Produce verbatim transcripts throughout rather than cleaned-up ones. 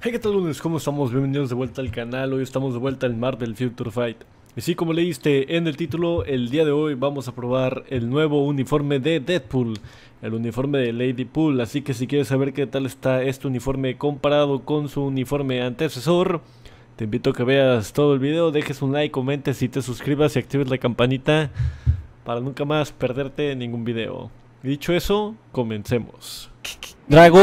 Hey, ¿qué tal, lunes? ¿Cómo estamos? Bienvenidos de vuelta al canal. Hoy estamos de vuelta en Marvel Future Fight. Y sí, como leíste en el título, el día de hoy vamos a probar el nuevo uniforme de Deadpool, el uniforme de Ladypool. Así que si quieres saber qué tal está este uniforme comparado con su uniforme antecesor, te invito a que veas todo el video, dejes un like, comentes y te suscribas y actives la campanita para nunca más perderte ningún video. Y dicho eso, comencemos. Drago.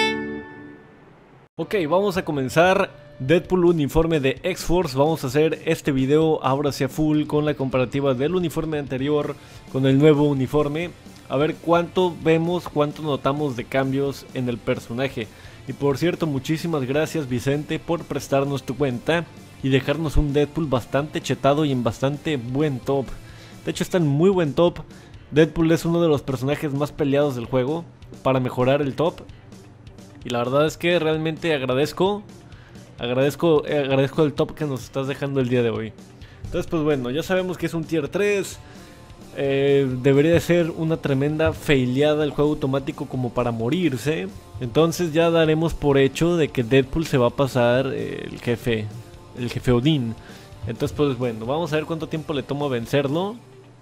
Ok, vamos a comenzar. Deadpool uniforme de X-Force. Vamos a hacer este video ahora hacia full con la comparativa del uniforme anterior con el nuevo uniforme. A ver cuánto vemos, cuánto notamos de cambios en el personaje. Y por cierto, muchísimas gracias, Vicente, por prestarnos tu cuenta y dejarnos un Deadpool bastante chetado y en bastante buen top. De hecho está en muy buen top. Deadpool es uno de los personajes más peleados del juego para mejorar el top. Y la verdad es que realmente agradezco, agradezco, eh, agradezco el top que nos estás dejando el día de hoy. Entonces pues bueno, ya sabemos que es un tier tres. eh, Debería de ser una tremenda faileada el juego automático como para morirse. Entonces ya daremos por hecho de que Deadpool se va a pasar eh, el jefe, el jefe Odín. Entonces pues bueno, vamos a ver cuánto tiempo le toma vencerlo.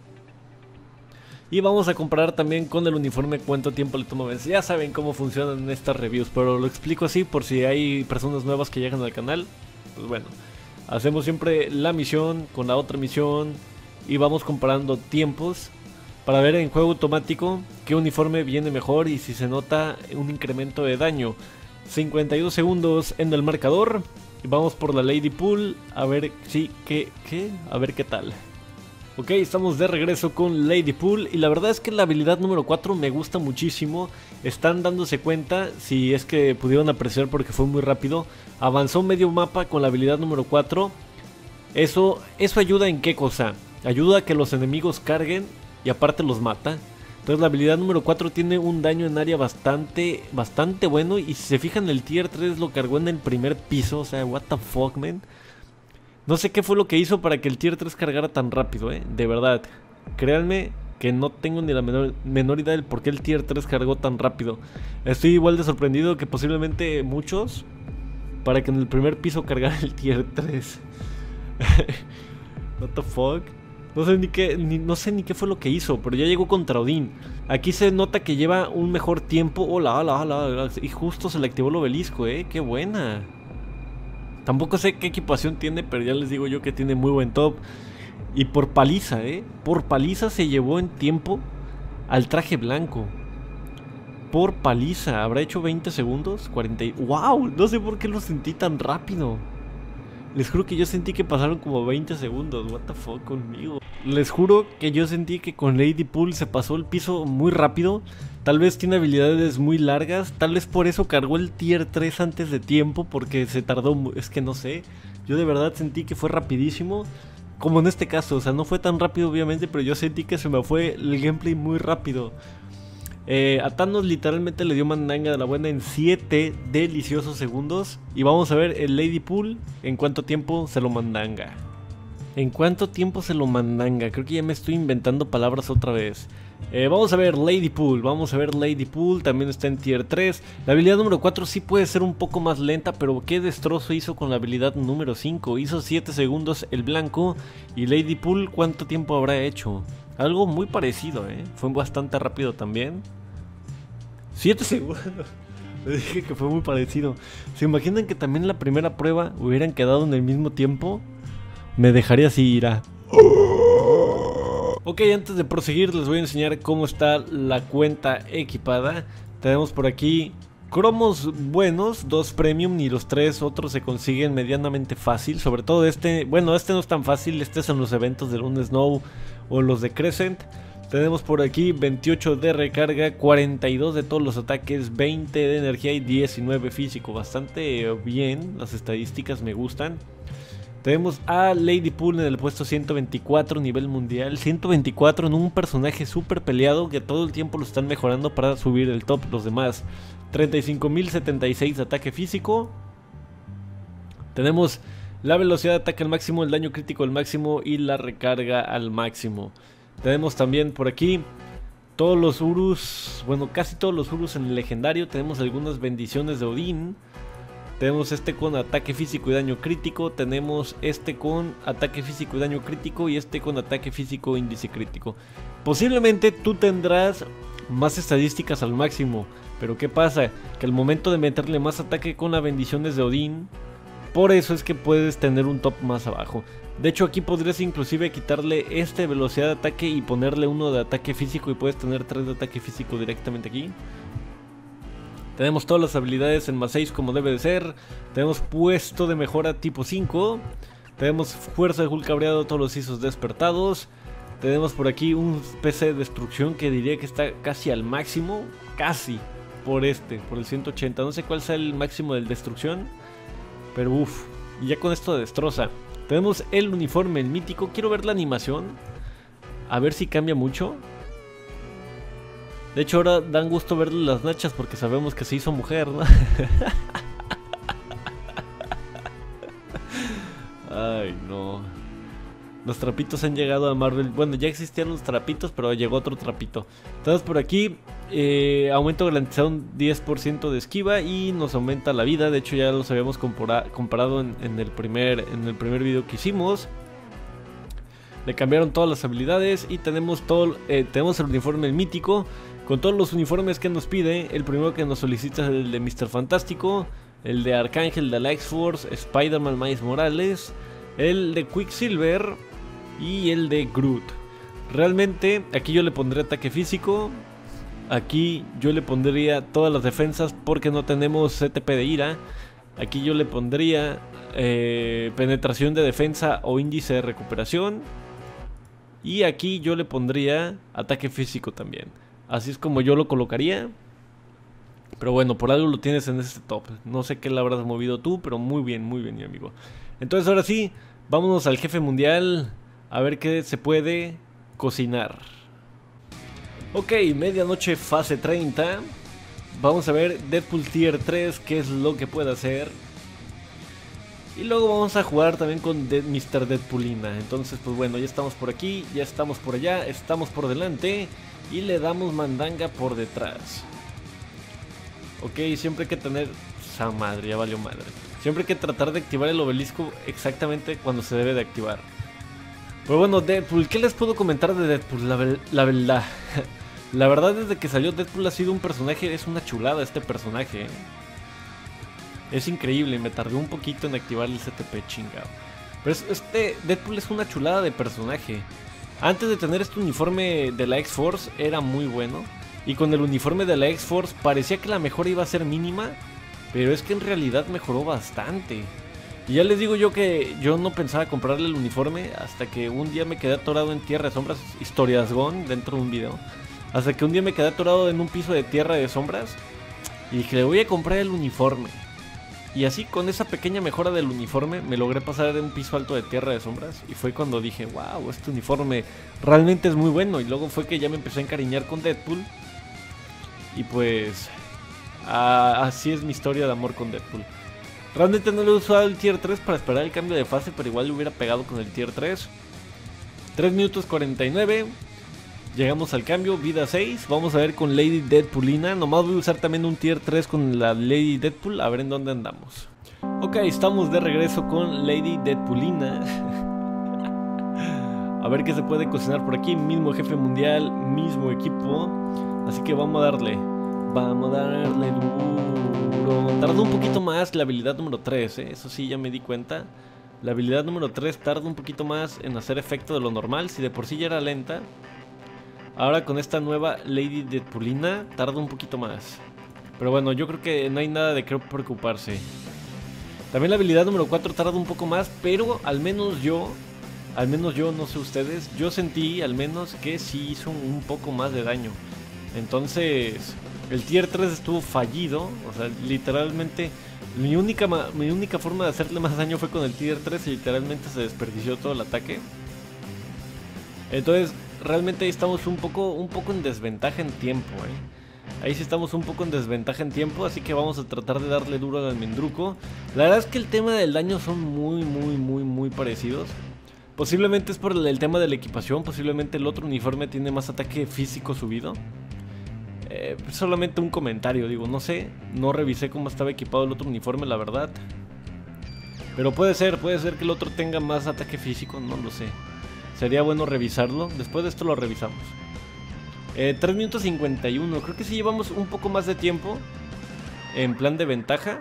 Y vamos a comparar también con el uniforme cuánto tiempo le toma vencer. Ya saben cómo funcionan estas reviews, pero lo explico así por si hay personas nuevas que llegan al canal. Pues bueno, hacemos siempre la misión con la otra misión y vamos comparando tiempos para ver en juego automático qué uniforme viene mejor y si se nota un incremento de daño. cincuenta y dos segundos en el marcador y vamos por la Ladypool a ver si, qué, qué, a ver qué tal. Ok, estamos de regreso con Ladypool y la verdad es que la habilidad número cuatro me gusta muchísimo. Están dándose cuenta, si es que pudieron apreciar porque fue muy rápido. Avanzó medio mapa con la habilidad número cuatro. Eso, eso ayuda en qué cosa? Ayuda a que los enemigos carguen y aparte los mata. Entonces la habilidad número cuatro tiene un daño en área bastante, bastante bueno. Y si se fijan, el tier tres lo cargó en el primer piso, o sea, what the fuck, man. No sé qué fue lo que hizo para que el tier tres cargara tan rápido, eh, de verdad. Créanme que no tengo ni la menor, menor idea del por qué el tier tres cargó tan rápido. Estoy igual de sorprendido que posiblemente muchos para que en el primer piso cargara el tier tres. What the fuck. No sé ni qué, ni, no sé ni qué fue lo que hizo, pero ya llegó contra Odín. Aquí se nota que lleva un mejor tiempo. Hola, hola, hola, hola. Y justo se le activó el obelisco, eh, qué buena. Tampoco sé qué equipación tiene, pero ya les digo yo que tiene muy buen top. Y por paliza, eh. Por paliza se llevó en tiempo al traje blanco. Por paliza. ¿Habrá hecho veinte segundos? cuarenta. ¡Wow! No sé por qué lo sentí tan rápido. Les juro que yo sentí que pasaron como veinte segundos. What the fuck conmigo. Les juro que yo sentí que con Ladypool se pasó el piso muy rápido. Tal vez tiene habilidades muy largas. Tal vez por eso cargó el tier tres antes de tiempo. Porque se tardó. Es que no sé. Yo de verdad sentí que fue rapidísimo. Como en este caso. O sea, no fue tan rápido obviamente. Pero yo sentí que se me fue el gameplay muy rápido. Eh, a Thanos literalmente le dio mandanga de la buena en siete deliciosos segundos. Y vamos a ver el Ladypool en cuánto tiempo se lo mandanga. ¿En cuánto tiempo se lo mandanga? Creo que ya me estoy inventando palabras otra vez. Eh, vamos a ver Ladypool, vamos a ver Ladypool, también está en tier tres. La habilidad número cuatro sí puede ser un poco más lenta, pero qué destrozo hizo con la habilidad número cinco. Hizo siete segundos el blanco. Y Ladypool, ¿cuánto tiempo habrá hecho? Algo muy parecido, eh. Fue bastante rápido también. siete segundos. Le dije que fue muy parecido. ¿Se imaginan que también en la primera prueba hubieran quedado en el mismo tiempo? Me dejaría así ir a... Ok, antes de proseguir les voy a enseñar cómo está la cuenta equipada. Tenemos por aquí cromos buenos, dos premium y los tres otros se consiguen medianamente fácil. Sobre todo este, bueno, este no es tan fácil, este es en los eventos de Lone Snow o los de Crescent. Tenemos por aquí veintiocho de recarga, cuarenta y dos de todos los ataques, veinte de energía y diecinueve físico. Bastante bien, las estadísticas me gustan. Tenemos a Ladypool en el puesto ciento veinticuatro nivel mundial. ciento veinticuatro en un personaje súper peleado que todo el tiempo lo están mejorando para subir el top los demás. treinta y cinco mil setenta y seis de ataque físico. Tenemos la velocidad de ataque al máximo, el daño crítico al máximo y la recarga al máximo. Tenemos también por aquí todos los Urus, bueno, casi todos los Urus en el legendario. Tenemos algunas bendiciones de Odín. Tenemos este con ataque físico y daño crítico. Tenemos este con ataque físico y daño crítico. Y este con ataque físico e índice crítico. Posiblemente tú tendrás más estadísticas al máximo. Pero ¿qué pasa? Que al momento de meterle más ataque con las bendiciones de Odín, por eso es que puedes tener un top más abajo. De hecho, aquí podrías inclusive quitarle este velocidad de ataque y ponerle uno de ataque físico. Y puedes tener tres de ataque físico directamente aquí. Tenemos todas las habilidades en más seis como debe de ser. Tenemos puesto de mejora tipo cinco. Tenemos fuerza de Hulk cabreado, todos los ISOs despertados. Tenemos por aquí un P C de destrucción que diría que está casi al máximo. Casi. Por este, por el ciento ochenta. No sé cuál sea el máximo del destrucción. Pero uff. Y ya con esto destroza. Tenemos el uniforme, el mítico. Quiero ver la animación. A ver si cambia mucho. De hecho ahora dan gusto verle las nachas porque sabemos que se hizo mujer, ¿no? Ay, no. Los trapitos han llegado a Marvel. Bueno, ya existían los trapitos, pero llegó otro trapito. Entonces por aquí, eh, aumento garantizado un diez por ciento de esquiva y nos aumenta la vida. De hecho ya los habíamos comparado en, en, el primer, en el primer video que hicimos. Le cambiaron todas las habilidades y tenemos, todo, eh, tenemos el uniforme mítico. Con todos los uniformes que nos pide. El primero que nos solicita es el de míster Fantástico, el de Arcángel de la X-Force, Spider-Man Miles Morales, el de Quicksilver y el de Groot. Realmente aquí yo le pondré ataque físico. Aquí yo le pondría todas las defensas porque no tenemos C T P de ira. Aquí yo le pondría eh, penetración de defensa o índice de recuperación. Y aquí yo le pondría ataque físico también. Así es como yo lo colocaría. Pero bueno, por algo lo tienes en este top. No sé qué le habrás movido tú, pero muy bien, muy bien, mi amigo. Entonces ahora sí, vámonos al jefe mundial. A ver qué se puede cocinar. Ok, medianoche fase treinta. Vamos a ver Deadpool tier tres, qué es lo que puede hacer. Y luego vamos a jugar también con De míster Deadpoolina. Entonces pues bueno, ya estamos por aquí, ya estamos por allá, estamos por delante. Y le damos mandanga por detrás. Ok, siempre hay que tener... ¡Sa madre! Ya valió madre. Siempre hay que tratar de activar el obelisco exactamente cuando se debe de activar. Pero bueno, Deadpool, ¿qué les puedo comentar de Deadpool? La, la verdad... La verdad, desde que salió Deadpool ha sido un personaje... Es una chulada este personaje, ¿eh? Es increíble, me tardé un poquito en activar el C T P, chingado. Pero este Deadpool es una chulada de personaje. Antes de tener este uniforme de la X-Force era muy bueno. Y con el uniforme de la X-Force parecía que la mejora iba a ser mínima. Pero es que en realidad mejoró bastante. Y ya les digo yo que yo no pensaba comprarle el uniforme hasta que un día me quedé atorado en Tierra de Sombras. Historias gone dentro de un video. Hasta que un día me quedé atorado en un piso de Tierra de Sombras. Y dije, le voy a comprar el uniforme. Y así con esa pequeña mejora del uniforme me logré pasar de un piso alto de Tierra de Sombras. Y fue cuando dije, wow, este uniforme realmente es muy bueno. Y luego fue que ya me empecé a encariñar con Deadpool. Y pues a, así es mi historia de amor con Deadpool. Realmente no le he usado el tier tres para esperar el cambio de fase, pero igual le hubiera pegado con el tier tres. tres minutos cuarenta y nueve. Llegamos al cambio, vida seis. Vamos a ver con Lady Deadpoolina. Nomás voy a usar también un tier tres con la Lady Deadpool. A ver en dónde andamos. Ok, estamos de regreso con Lady Deadpoolina. A ver qué se puede cocinar por aquí. Mismo jefe mundial, mismo equipo. Así que vamos a darle. Vamos a darle duro. Tardó un poquito más la habilidad número tres, ¿eh? Eso sí, ya me di cuenta. La habilidad número tres tarda un poquito más en hacer efecto de lo normal. Si de por sí ya era lenta, ahora con esta nueva Lady Deadpoolina tarda un poquito más. Pero bueno, yo creo que no hay nada de qué preocuparse. También la habilidad número cuatro tarda un poco más, pero al menos yo, al menos yo, no sé ustedes, yo sentí al menos que sí hizo un poco más de daño. Entonces, el tier tres estuvo fallido. O sea, literalmente mi única, mi única forma de hacerle más daño fue con el tier tres y literalmente se desperdició todo el ataque. Entonces, realmente ahí estamos un poco, un poco en desventaja en tiempo, ¿eh? Ahí sí estamos un poco en desventaja en tiempo, así que vamos a tratar de darle duro al almendruco. La verdad es que el tema del daño son muy, muy, muy, muy parecidos. Posiblemente es por el, el tema de la equipación, posiblemente el otro uniforme tiene más ataque físico subido. Eh, solamente un comentario, digo, no sé. No revisé cómo estaba equipado el otro uniforme, la verdad. Pero puede ser, puede ser que el otro tenga más ataque físico, no lo sé. Sería bueno revisarlo. Después de esto lo revisamos. eh, tres minutos cincuenta y uno. Creo que sí llevamos un poco más de tiempo en plan de ventaja.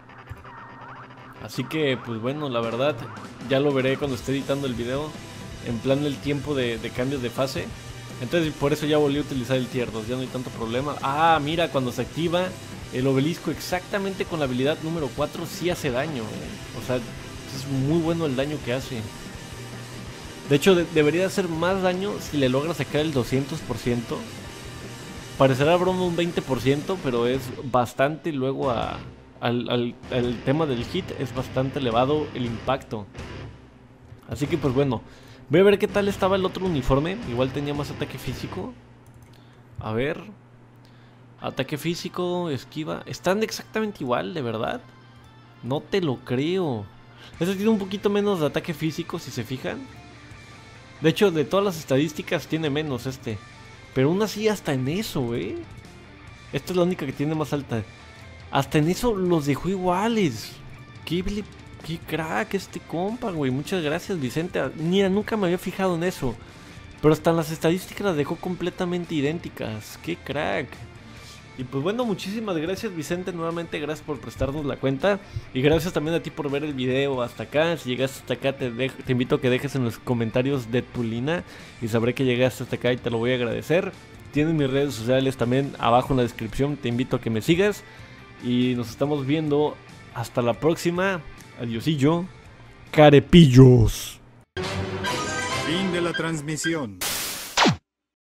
Así que, pues bueno, la verdad, ya lo veré cuando esté editando el video. En plan el tiempo de, de cambios de fase. Entonces por eso ya volví a utilizar el tier dos, ya no hay tanto problema. Ah, mira, cuando se activa el obelisco exactamente con la habilidad número cuatro sí hace daño, eh. O sea, es muy bueno el daño que hace. De hecho, de debería hacer más daño si le logra sacar el doscientos por ciento. Parecerá broma un veinte por ciento, pero es bastante luego a, al, al, al tema del hit, es bastante elevado el impacto. Así que pues bueno, voy a ver qué tal estaba el otro uniforme. Igual tenía más ataque físico. A ver. Ataque físico, esquiva. Están exactamente igual, de verdad. No te lo creo. Este tiene un poquito menos de ataque físico, si se fijan. De hecho, de todas las estadísticas tiene menos este. Pero aún así hasta en eso, eh. Esta es la única que tiene más alta. Hasta en eso los dejó iguales. Qué, qué crack este compa, güey. Muchas gracias, Vicente. Mira, nunca me había fijado en eso. Pero hasta en las estadísticas las dejó completamente idénticas. Qué crack. Y pues bueno, muchísimas gracias, Vicente, nuevamente gracias por prestarnos la cuenta. Y gracias también a ti por ver el video hasta acá. Si llegaste hasta acá te, te invito a que dejes en los comentarios Deadpoolina y sabré que llegaste hasta acá y te lo voy a agradecer. Tienes mis redes sociales también abajo en la descripción, te invito a que me sigas. Y nos estamos viendo hasta la próxima. Adiosillo, carepillos. Fin de la transmisión.